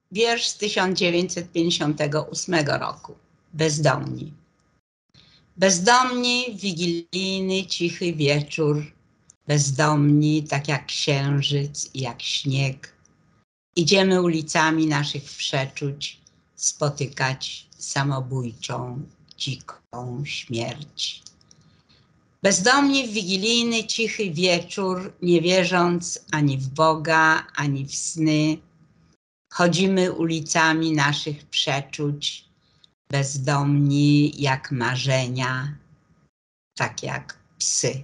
Wiersz z 1958 roku. Bezdomni. Bezdomni w wigilijny cichy wieczór, bezdomni tak jak księżyc i jak śnieg. Idziemy ulicami naszych przeczuć, spotykać samobójczą, dziką śmierć. Bezdomni w wigilijny cichy wieczór, nie wierząc ani w Boga, ani w sny, chodzimy ulicami naszych przeczuć, bezdomni jak marzenia, tak jak psy.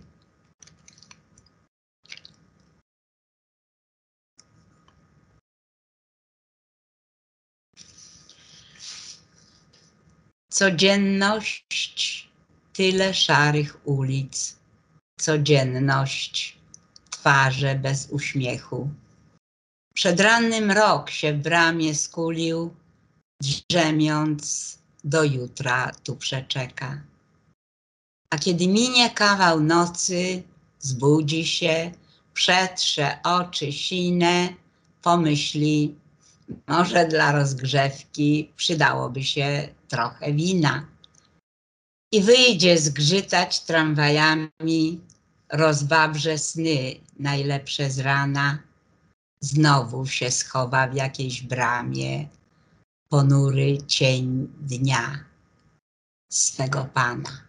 Codzienność, tyle szarych ulic, codzienność, twarze bez uśmiechu. Przedranny mrok się w bramie skulił, drzemiąc, do jutra tu przeczeka. A kiedy minie kawał nocy, zbudzi się, przetrze oczy sine, pomyśli, może dla rozgrzewki przydałoby się trochę wina. I wyjdzie zgrzytać tramwajami, rozbabrze sny najlepsze z rana, znowu się schowa w jakiejś bramie, ponury cień dnia swego Pana.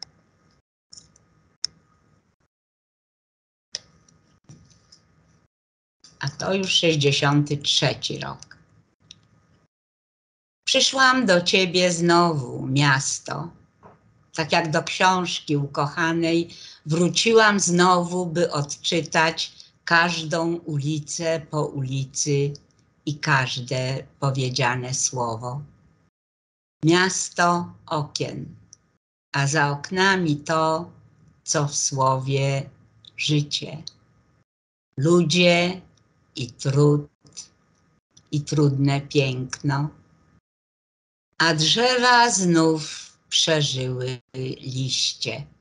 A to już 63 rok. Przyszłam do ciebie znowu, miasto. Tak jak do książki ukochanej, wróciłam znowu, by odczytać każdą ulicę po ulicy i każde powiedziane słowo. Miasto okien, a za oknami to, co w słowie życie. Ludzie i trud, i trudne piękno, a drzewa znów przeżyły liście.